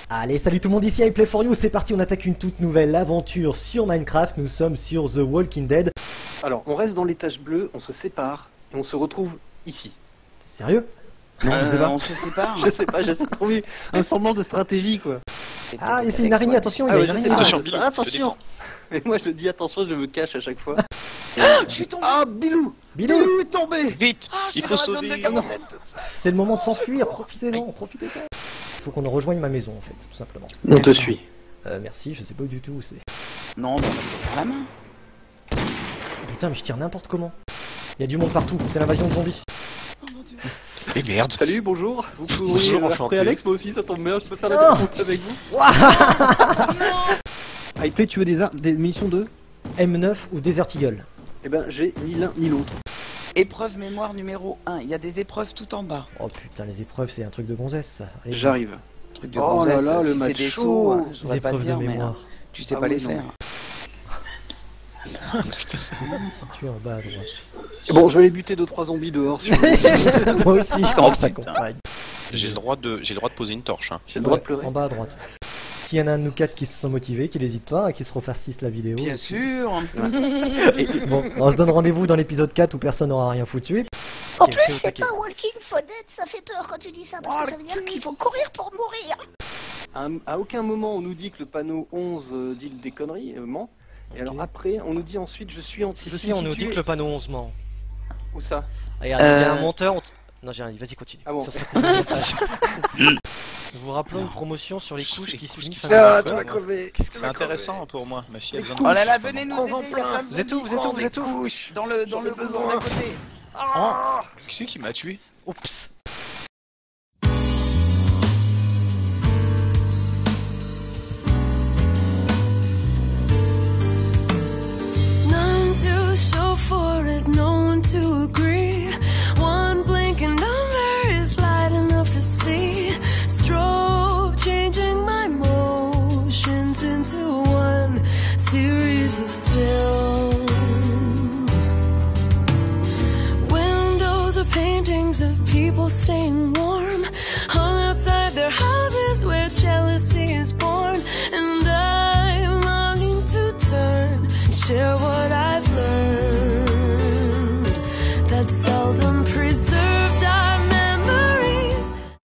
Allez, salut tout le monde, ici I Play For You, c'est parti, on attaque une toute nouvelle aventure sur Minecraft, nous sommes sur The Walking Dead. Alors, on reste dans l'étage bleu, on se sépare, et on se retrouve ici. T'es sérieux? Non, je sais pas. On se sépare. Je sais pas, j'essaie de trouver un semblant de stratégie, quoi. Ah, et c'est une araignée, attention, il y a ouais, une je sais araignée. pas, Attention, je sais Bilou, pas. je te Attention. Mais moi, je dis attention, je me cache à chaque fois. Je suis tombé. Ah, Bilou Bilou, Bilou est tombé. Vite, Ah, je suis il dans faut la zone de sauver. quarantaine. c'est le moment de s'enfuir, profitez-en, profitez-en. Faut qu'on rejoigne ma maison en fait, tout simplement. On te suit. Merci, je sais pas du tout où c'est. Non, mais on va se refaire la main. Putain, mais je tire n'importe comment. Il y a du monde partout, c'est l'invasion de zombies. Oh mon dieu. Et merde. Salut, bonjour. Vous courez Bonjour, après enchanté. Alex, moi aussi, ça tombe bien, je peux faire Oh. la décompte avec vous. Hyplay, tu veux des munitions de M9 ou Desert Eagle? Eh ben, j'ai ni l'un ni l'autre. Épreuve mémoire numéro 1. Il y a des épreuves tout en bas. Oh putain, les épreuves c'est un truc de gonzesse ça. Allez, J'arrive. Truc de Oh là gonzesse, là, le si match c'est des chaud. sauts, hein, je les voudrais pas épreuves dire, de mais mémoire. tu sais Ah pas oui, les non, faire. Situé en bas à droite. Bon, je vais aller buter 2-3 zombies dehors si vous voulez. Moi aussi, je commence à comprendre. J'ai le droit de poser une torche. Hein. J'ai le droit de pleurer. En bas à droite. S'il y en a un de nous quatre qui se sont motivés, qui n'hésitent pas, qui se refarcissent la vidéo. Bien sûr. Bon, on se donne rendez-vous dans l'épisode 4 où personne n'aura rien foutu. En Ok, plus, c'est c'est ok. pas Walking for Dead, ça fait peur quand tu dis ça, parce que ça veut dire qu'il faut courir pour mourir. À aucun moment on nous dit que le panneau 11 dit des conneries, ment. Et alors après, on nous dit ensuite je suis en. Si, je si, suis on nous situé- dit que le panneau 11 ment. Où ça? Regarde, il y a un monteur. Non, j'ai rien dit, vas-y, continue. Ah bon. Ça sera coupé au montage. Nous vous rappelons une promotion sur les couches qui se finit fin Ah, tu novembre. vas crever. Qu'est-ce que C'est intéressant pour moi, ma fille a besoin de Oh là là, venez nous Prends-en aider. plein. la femme Vous êtes où, vous êtes où, prend vous des êtes où couches dans le J'en ai boulot besoin. d'à côté. Qui c'est qui m'a tué? Oups.